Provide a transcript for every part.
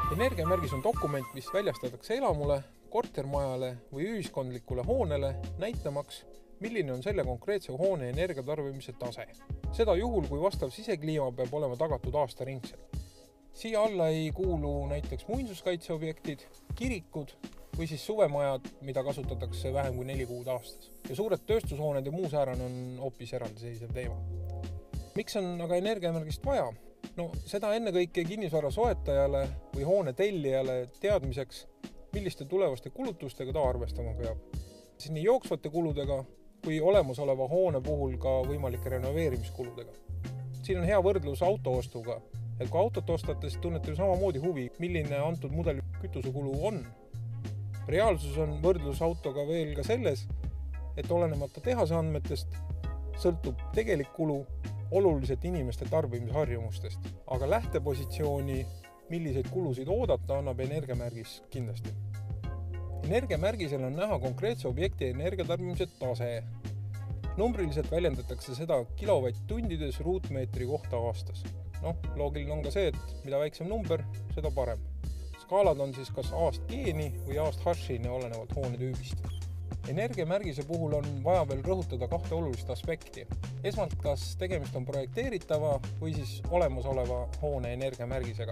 Energiamärgis on dokument, mis väljastatakse elamule, kortermajale või ühiskondlikule hoonele, näitamaks, milline on selle konkreetse hoone energiatarbimise tase. Seda juhul, kui vastav sisekliima peab olema tagatud aastaringselt. Siia alla ei kuulu näiteks muinsuskaitseobjektid, kirikud või siis suvemajad, mida kasutatakse vähem kui 4 kuud aastas. Ja suured tööstushooned ja muu säärane on hoopis eraldiseisev teema. Miks on aga energiamärgist vaja? No seda ennekõike kinnisvara soetajale või hoone tellijale teadmiseks, milliste tulevaste kulutustega ta arvestama peab. Siis nii jooksvate kuludega kui olemasoleva hoone puhul ka võimalike renoveerimiskuludega. Siin on hea võrdlus autoostuga, et kui autot ostate, siis tunnete samamoodi huvi, milline antud mudeli kütusekulu on. Reaalsus on võrdlus autoga veel ka selles, et olenemata tehase andmetest sõltub tegelik kulu oluliselt inimeste tarbimisharjumustest, aga lähtepositsiooni, milliseid kulusid oodata, annab energiamärgis kindlasti. Energiamärgisel on näha konkreetse objekti energiatarbimise tase. Numbriliselt väljendatakse seda kilovatt-tundides ruutmeetri kohta aastas. Loogiline on ka see, et mida väiksem number, seda parem. Skaalad on siis kas aastgeeni või aastharshini olenevalt hoone tüübist. Energiamärgise puhul on vaja veel rõhutada 2 olulist aspekti. Esmalt, kas tegemist on projekteeritava või siis olemasoleva hoone energiamärgisega.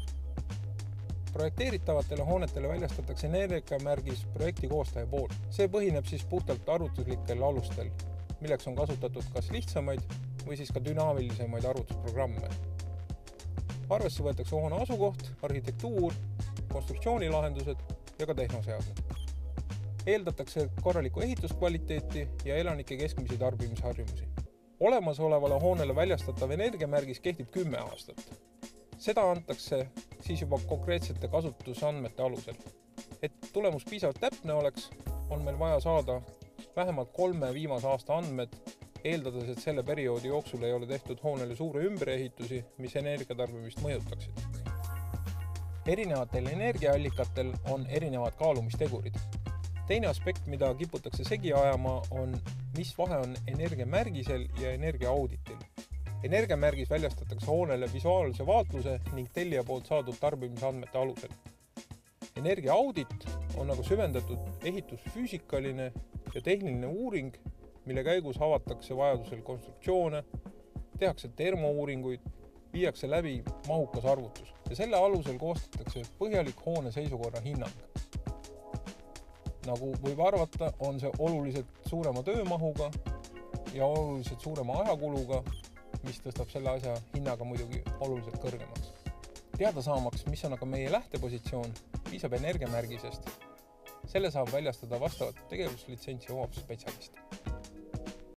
Projekteeritavatele hoonetele väljastatakse energiamärgis projekti koostaja poolt. See põhineb siis puhtalt arvutuslikel alustel, milleks on kasutatud kas lihtsamaid või siis ka dünaamilisemaid arvutusprogramme. Arvesse võetakse hoone asukoht, arhitektuur, konstruktsioonilahendused ja ka tehnoseadmed. Eeldatakse korralikku ehituskvaliteeti ja elanike keskmisi tarbimisharjumusi. Olemasolevale hoonele väljastatav energiamärgis kehtib 10 aastat. Seda antakse siis juba konkreetsete kasutusandmete alusel. Et tulemus piisavalt täpne oleks, on meil vaja saada vähemalt 3 viimase aasta andmed, eeldades, et selle perioodi jooksul ei ole tehtud hoonele suure ümberehitusi, mis energiatarbimist mõjutaksid. Erinevatel energiaallikatel on erinevad kaalumistegurid. Teine aspekt, mida kiputakse segi ajama, on, mis vahe on energiamärgisel ja energiaauditil. Energiamärgis väljastatakse hoonele visuaalse vaatluse ning tellija poolt saadud tarbimisandmete alusel. Energiaaudit on aga süvendatud ehitusfüüsikaline ja tehniline uuring, mille käigus avatakse vajadusel konstruktsioone, tehakse termouuringuid, viiakse läbi mahukas arvutus ja selle alusel koostatakse põhjalik hoone seisukorra hinnang. Nagu võib arvata, on see oluliselt suurema töömahuga ja oluliselt suurema ajakuluga, mis tõstab selle asja hinnaga muidugi oluliselt kõrgemaks. Teada saamaks, mis on aga meie lähtepositsioon, piisab energiamärgisest. Selle saab väljastada vastavat tegevuslitsentsi omav spetsialist.